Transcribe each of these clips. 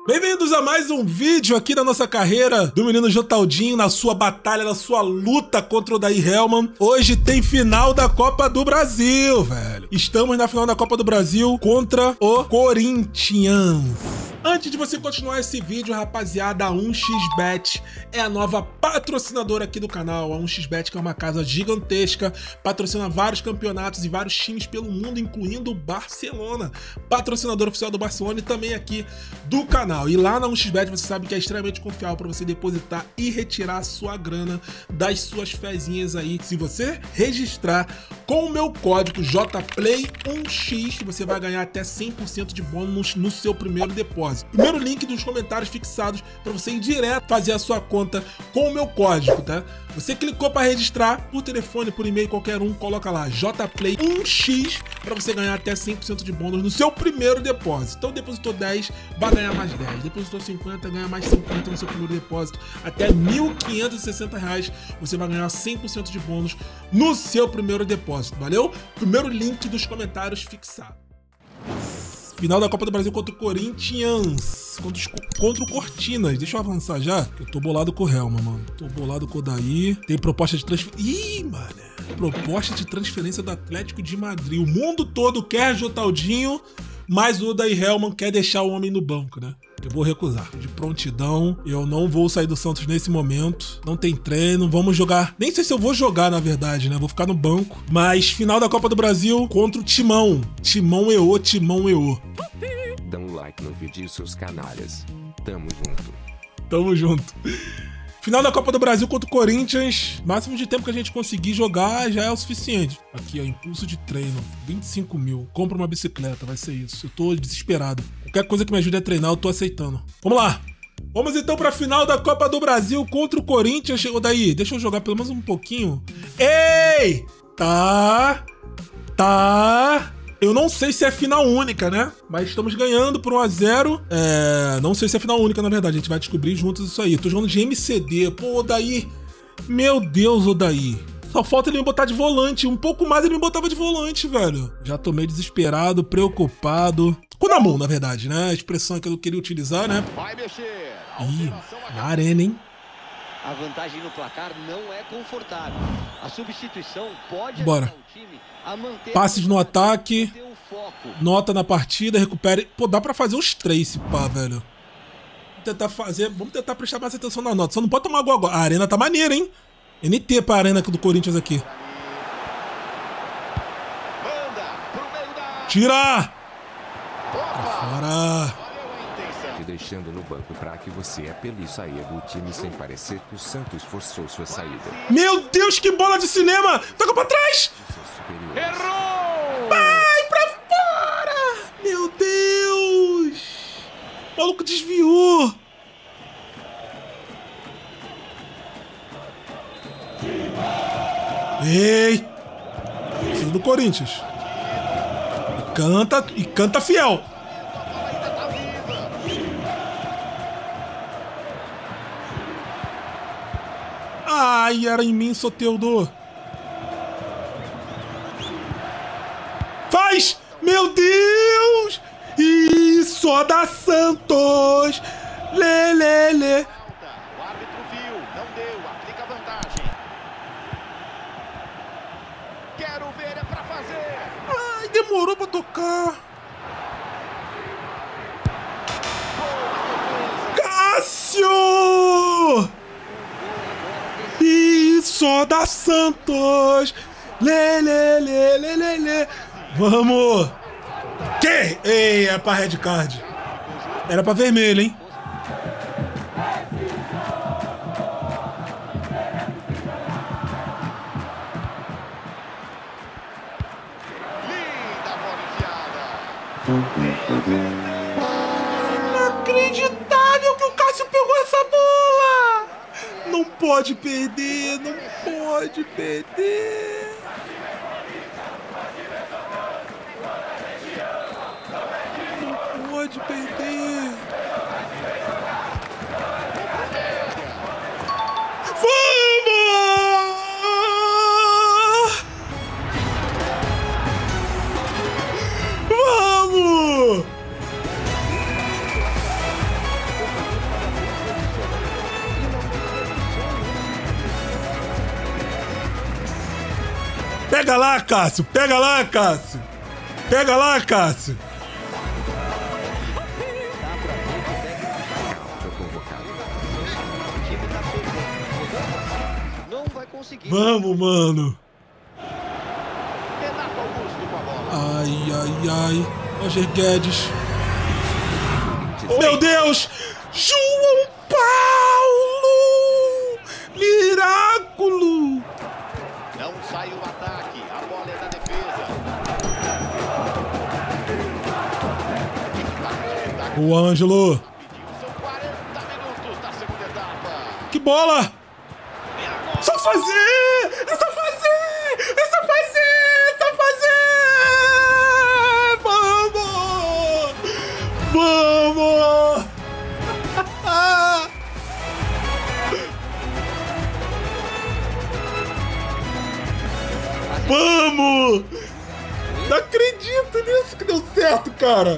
Bem-vindos a mais um vídeo aqui da nossa carreira do menino Jotaldinho na sua batalha, na sua luta contra o Odair Hellmann. Hoje tem final da Copa do Brasil, velho. Estamos na final da Copa do Brasil contra o Corinthians. Antes de você continuar esse vídeo, rapaziada, a 1xBet é a nova patrocinadora aqui do canal. A 1xBet, que é uma casa gigantesca, patrocina vários campeonatos e vários times pelo mundo, incluindo o Barcelona, patrocinador oficial do Barcelona e também aqui do canal. E lá na 1xBet você sabe que é extremamente confiável para você depositar e retirar a sua grana das suas fezinhas aí. Se você registrar com o meu código JPLAY1x, você vai ganhar até 100% de bônus no seu primeiro depósito. Primeiro link dos comentários fixados para você ir direto fazer a sua conta com o meu código, tá? Você clicou para registrar por telefone, por e-mail, qualquer um, coloca lá JPLAY1x para você ganhar até 100% de bônus no seu primeiro depósito. Então depositou 10, vai ganhar mais 10. Depositou 50, ganha mais 50 no seu primeiro depósito. Até R$ 1.560 você vai ganhar 100% de bônus no seu primeiro depósito, valeu? Primeiro link dos comentários fixado. Final da Copa do Brasil contra o Corinthians, contra o Cortinas. Deixa eu avançar já, que eu tô bolado com o Hellmann, mano. Tô bolado com o Odair. Tem proposta de transferência. Ih, mano. Proposta de transferência do Atlético de Madrid. O mundo todo quer Jotaldinho, mas o Odair Hellmann quer deixar o homem no banco, né? Eu vou recusar. De prontidão, eu não vou sair do Santos nesse momento. Não tem treino, vamos jogar. Nem sei se eu vou jogar, na verdade, né? Vou ficar no banco. Mas final da Copa do Brasil contra o Timão. Timão EO, Timão EO. Dá um like no vídeo, seus canalhas. Tamo junto. Tamo junto. Final da Copa do Brasil contra o Corinthians. Máximo de tempo que a gente conseguir jogar já é o suficiente. Aqui, ó, impulso de treino. 25 mil. Compra uma bicicleta, vai ser isso. Eu tô desesperado. Qualquer coisa que me ajude a treinar, eu tô aceitando. Vamos lá. Vamos então pra final da Copa do Brasil contra o Corinthians. Chegou daí. Deixa eu jogar pelo menos um pouquinho. Ei! Tá. Eu não sei se é final única, né? Mas estamos ganhando por 1-0. Não sei se é final única, na verdade. A gente vai descobrir juntos isso aí. Tô jogando de MCD. Pô, Odair. Meu Deus, Odair. Só falta ele me botar de volante. Um pouco mais ele me botava de volante, velho. Já tô meio desesperado, preocupado. Com na mão, na verdade, né? A expressão que eu queria utilizar, né? Vai mexer. Ih, na arena, hein? A vantagem no placar não é confortável. A substituição pode Bora. ajudar o time a manter Passes no ataque. o foco. Nota na partida, recupere. Pô, dá pra fazer os 3, se pá, velho. Vamos tentar prestar mais atenção na nota. Só não pode tomar gol agora. A arena tá maneira, hein? NT pra arena do Corinthians aqui. Manda pro meio da... Tira! Opa! Fora! Valeu a intenção. Te deixando no banco pra que você é pelo saia do time sem parecer que o Santos forçou sua saída. Meu Deus, que bola de cinema! Toca pra trás! Seus superiores. Errou! Vai pra fora! Meu Deus! O maluco desviou! Ei! Filho do Corinthians. E canta fiel. Ai, era em mim, Soteldo. Faz! Meu Deus! E só da Santos! Lê. O árbitro viu, não deu, aplica a vantagem. Quero ver, é pra fazer. Ai, demorou pra tocar. Cássio! E só da Santos! Lê. Vamos! Que? Ei, é pra red card. Era pra vermelho, hein? Linda bola enfiada. Inacreditável que o Cássio pegou essa bola! Não pode perder, não pode perder. Não pode perder. Vamos! Vamos! Pega lá, Cássio. Pega lá, Cássio. Pega lá, Cássio. Vamos, mano. Ai, ai, ai. Roger Guedes. Meu Deus! João Paulo! Miraculo! Não sai o ataque, a bola é da defesa. O Ângelo. São 40 minutos da segunda etapa. Que bola! Só fazer! É só fazer! É só fazer! É só fazer! Vamos! Vamos! Vamos! Não acredito nisso que deu certo, cara!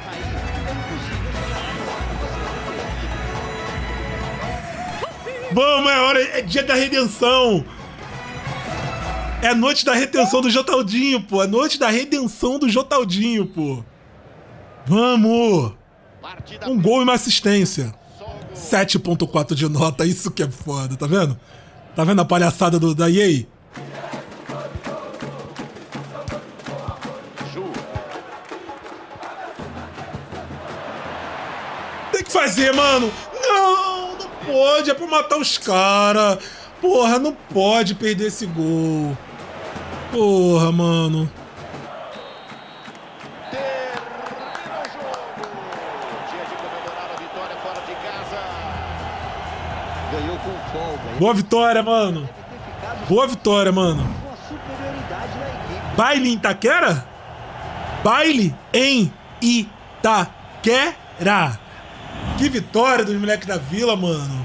Vamos, é hora, é dia da redenção! É noite da redenção do Jotaldinho, pô! É noite da redenção do Jotaldinho, pô! Vamos! Um gol e uma assistência. 7.4 de nota, isso que é foda, tá vendo? Tá vendo a palhaçada da EA? Tem que fazer, mano! Não, não pode, é pra matar os caras. Porra, não pode perder esse gol. Porra, mano. Ganhou com folga. Boa vitória, mano. Boa vitória, mano. Uma superioridade da equipe. Baile em Itaquera? Baile em Itaquera. Que vitória dos moleques da Vila, mano.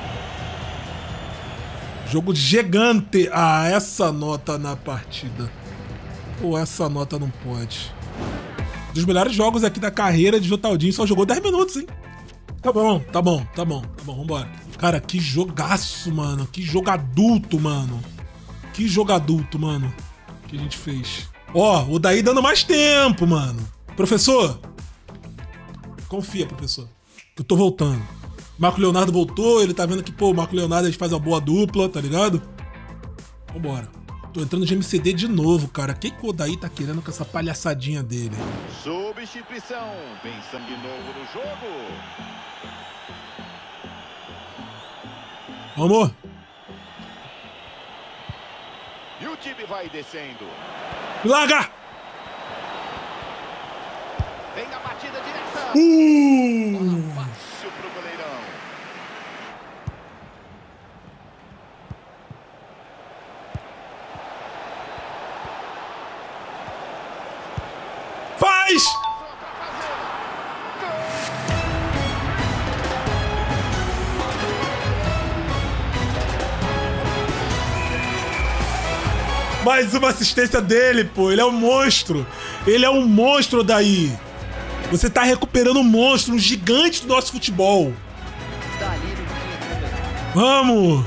Jogo gigante. Ah, essa nota na partida. Pô, essa nota não pode. Dos melhores jogos aqui da carreira de Jotaldinho, só jogou 10 minutos, hein? Tá bom, tá bom, tá bom, tá bom, vambora. Cara, que jogaço, mano. Que jogo adulto, mano. Que jogo adulto, mano. Que a gente fez. Ó, o Daí dando mais tempo, mano. Professor. Confia, professor. Que eu tô voltando. Marco Leonardo voltou, ele tá vendo que, pô, o Marco Leonardo a gente faz uma boa dupla, tá ligado? Vambora. Tô entrando de MCD de novo, cara. O que o Daí tá querendo com essa palhaçadinha dele? Substituição. Vem sangue novo no jogo. Vamos. E o time vai descendo. Larga! Vem a batida direta. Fácil pro goleirão. Faz! Mais uma assistência dele, pô. Ele é um monstro. Ele é um monstro, Daí. Você tá recuperando um monstro, um gigante do nosso futebol. Vamos!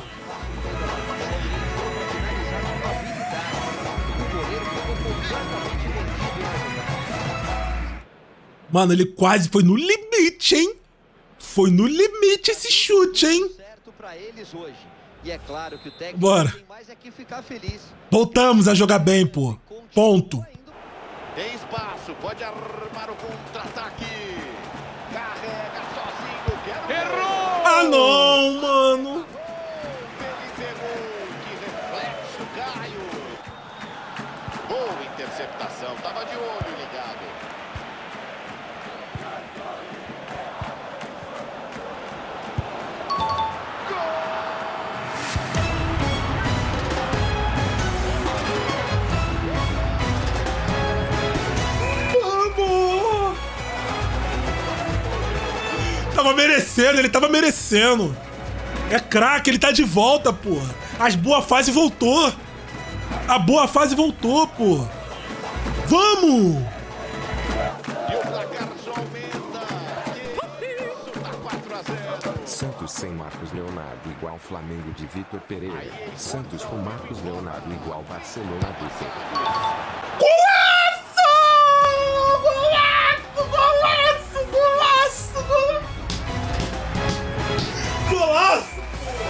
Mano, ele quase foi no limite, hein? Foi no limite esse chute, hein? Certo pra eles hoje. E é claro que o técnico Bora. tem mais é que ficar feliz. Voltamos a jogar bem, pô. Ponto. Tem espaço, pode armar o contra-ataque. Carrega sozinho, errou! Ah, não, mano. Ele pegou, que reflexo, Caio. Boa interceptação, tava de olho ligado. Tava merecendo, ele tava merecendo. É craque, ele tá de volta, porra. As boa fase voltou. A boa fase voltou, pô. Vamos! E o placar só aumenta. Isso, tá 4-0. Santos sem Marcos Leonardo igual Flamengo de Vitor Pereira. Santos com Marcos Leonardo igual Barcelona do Vitor. Golaço! Golaço! Golaço! Golaço! Golaço!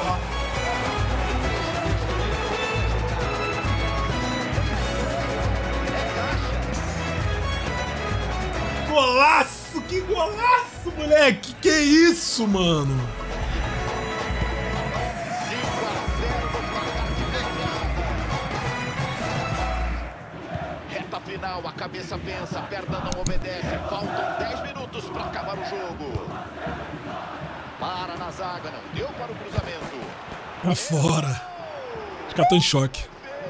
Golaço! Que golaço, moleque! Que isso, mano? 5-0 reta final, a cabeça pensa, a perna não obedece. Faltam 10 minutos para acabar o jogo. Para na zaga, não deu para o cruzamento. Pra fora. Os caras estão em choque.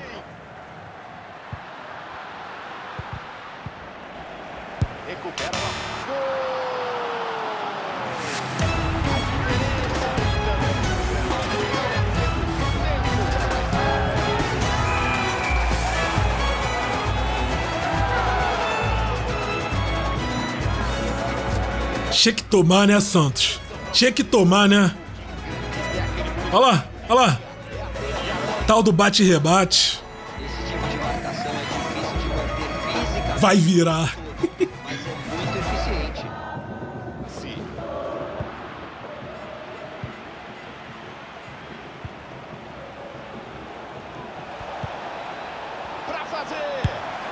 Recupera lá. Tinha que tomar, né, Santos? Tinha que tomar, né? Olha lá, olha lá. Tal do bate-rebate. Esse tipo de marcação é difícil de manter fisicamente. Vai virar. Mas é muito eficiente. Sim. Pra fazer.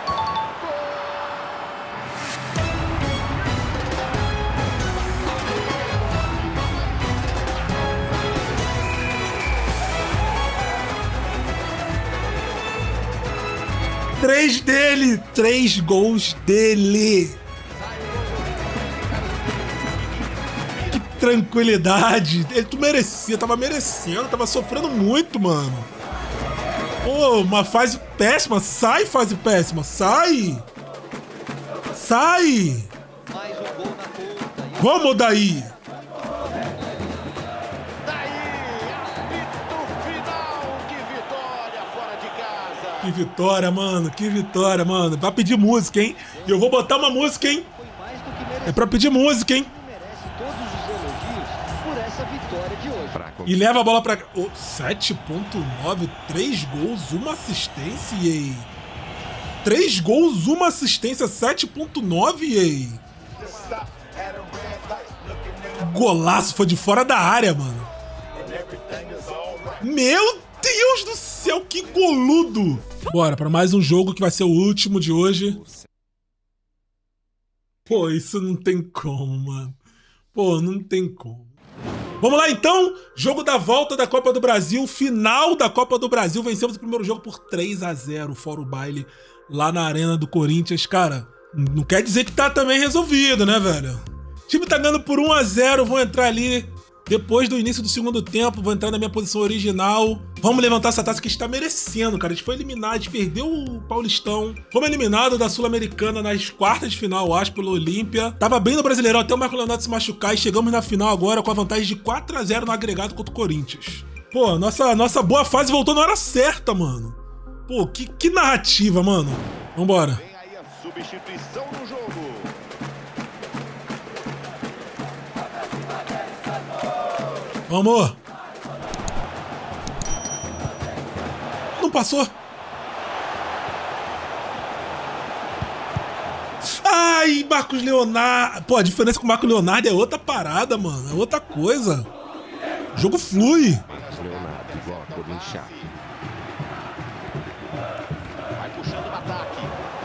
Três dele. 3 gols dele. Que tranquilidade. Ele merecia, tava merecendo, tava sofrendo muito, mano. Pô, uma fase péssima. Sai, fase péssima. Sai. Sai. Mais um gol na conta. E Vamos daí. Que vitória, mano. Que vitória, mano. Vai pedir música, hein? E eu vou botar uma música, hein? foi mais do que merecido. É pra pedir música, hein? Merece todos os elogios por essa vitória de hoje. E leva a bola pra... Oh, 7.9. 3 gols, 1 assistência, EA. 3 gols, 1 assistência, 7.9, EA. Golaço, foi de fora da área, mano. Meu Deus do céu, que goludo! Bora pra mais um jogo que vai ser o último de hoje. Pô, isso não tem como, mano. Pô, não tem como. Vamos lá então, jogo da volta da Copa do Brasil, final da Copa do Brasil. Vencemos o primeiro jogo por 3-0, fora o baile, lá na Arena do Corinthians. Cara, não quer dizer que tá também resolvido, né, velho? O time tá ganhando por 1-0, vou entrar ali depois do início do segundo tempo, vou entrar na minha posição original. Vamos levantar essa taça que a gente tá merecendo, cara. A gente foi eliminado, a gente perdeu o Paulistão. Fomos eliminados da Sul-Americana nas quartas de final, eu acho, pelo Olímpia. Tava bem no Brasileirão até o Marco Leonardo se machucar e chegamos na final agora com a vantagem de 4-0 no agregado contra o Corinthians. Pô, nossa boa fase voltou na hora certa, mano. Pô, que narrativa, mano. Vambora. Vem aí a substituição no jogo. Vamos! Não passou? Ai, Marcos Leonardo! Pô, a diferença com o Marcos Leonardo é outra parada, mano. É outra coisa. O jogo flui. Marcos Leonardo igual a Corin Sharp. Vai puxando o ataque.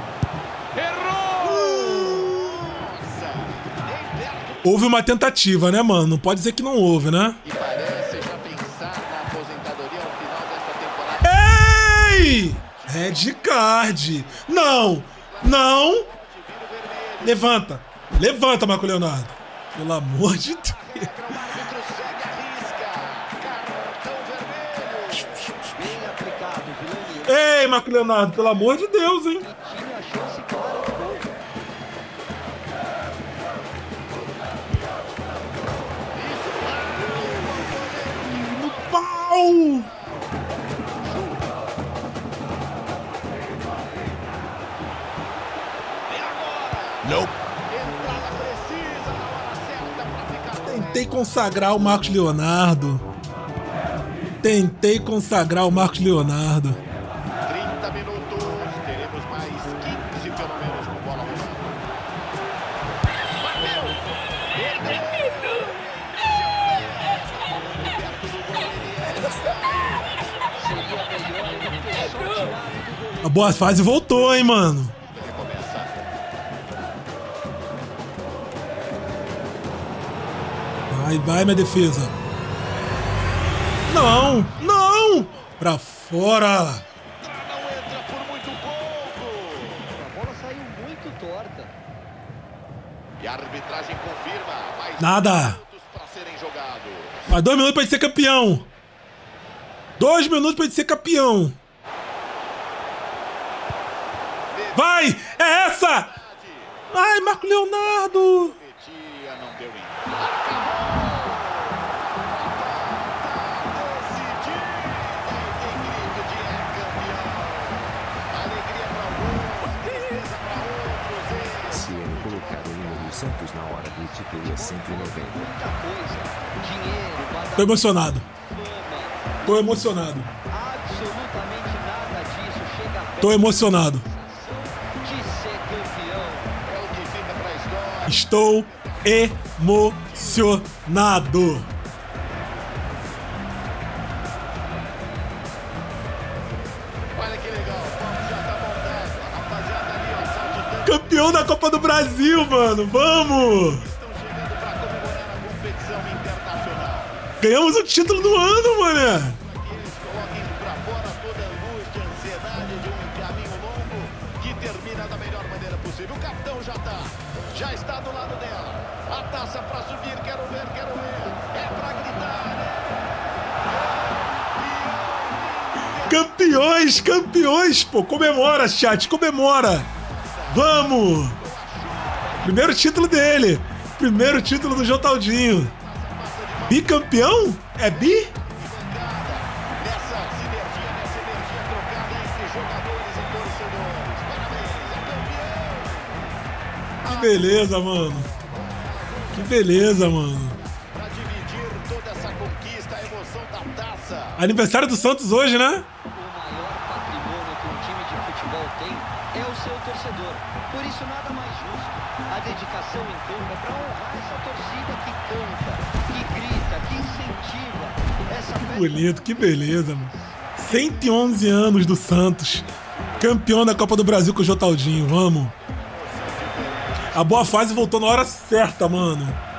Errou! Nossa! Nem perto. Houve uma tentativa, né, mano? Não pode dizer que não houve, né? E parece já pensar na aposentadoria no final desta temporada. Ei! Red card. Não! Não! Levanta! Levanta, Marcos Leonardo. Pelo amor de Deus. O árbitro segue a risca. Cartão vermelho. Bem aplicado, Vilani. Ei, Marcos Leonardo, pelo amor de Deus, hein? Tinha a chance clara de gol. No pau! E agora? Não. Entrada precisa na hora certa pra ficar. Tentei consagrar o Marcos Leonardo. Tentei consagrar o Marcos Leonardo. 30 minutos, teremos mais 15 pelo menos com bola rolando. Bateu! A boa fase voltou, hein, mano. Vai, minha defesa. Não, não! Pra fora! Não entra por muito pouco. A bola saiu muito torta. E a arbitragem confirma mais Nada! minutos para serem jogados. Mais 2 minutos pra gente ser campeão. 2 minutos pra gente ser campeão. Vai! É essa! Ai, Marco Leonardo! Metia, não deu em. Acabou! Santos na hora do título é 190. Muita coisa. Dinheiro, Tô emocionado. fama. Tô emocionado. Absolutamente nada disso chega perto Tô emocionado. da sensação de ser campeão. É o que fica pra história. Estou emocionado. Olha que legal, o papo já tá montado. A rapaziada ali, ó, saltitando. Campeão da Copa do Brasil, mano. Vamos! Estão chegando pra comemorar a competição internacional. Ganhamos o título do ano, mané. Para que eles coloquem pra fora toda a angústia, a ansiedade de um caminho longo que termina da melhor maneira possível. O capitão já está do lado dela. A taça pra subir, quero ver. É pra gritar, né? Campeões, campeões, pô. Comemora, chat, comemora. Vamos! Primeiro título dele. Primeiro título do Jotaldinho. Bicampeão? É bi? Nessa sinergia, nessa energia trocada entre jogadores e torcedores. Parabéns, é campeão! Que beleza, mano. Que beleza, mano. Pra dividir toda essa conquista, a emoção da taça. Aniversário do Santos hoje, né? O maior patrimônio que um time de futebol tem é o seu torcedor. Por isso, nada mais justo. A dedicação em campo é para honrar essa torcida que canta, que grita, que incentiva. Essa Que bonito, que beleza, mano. 111 anos do Santos. Campeão da Copa do Brasil com o Jotaldinho, vamos. A boa fase voltou na hora certa, mano.